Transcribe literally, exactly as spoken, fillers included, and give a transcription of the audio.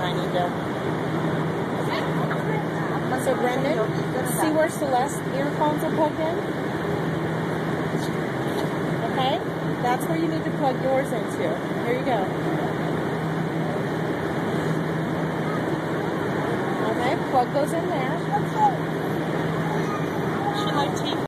I need to. So Brendan, see where Celeste's earphones are plugged in? Okay? That's where you need to plug yours into. Here you go. Okay, plug those in there. She liked tea.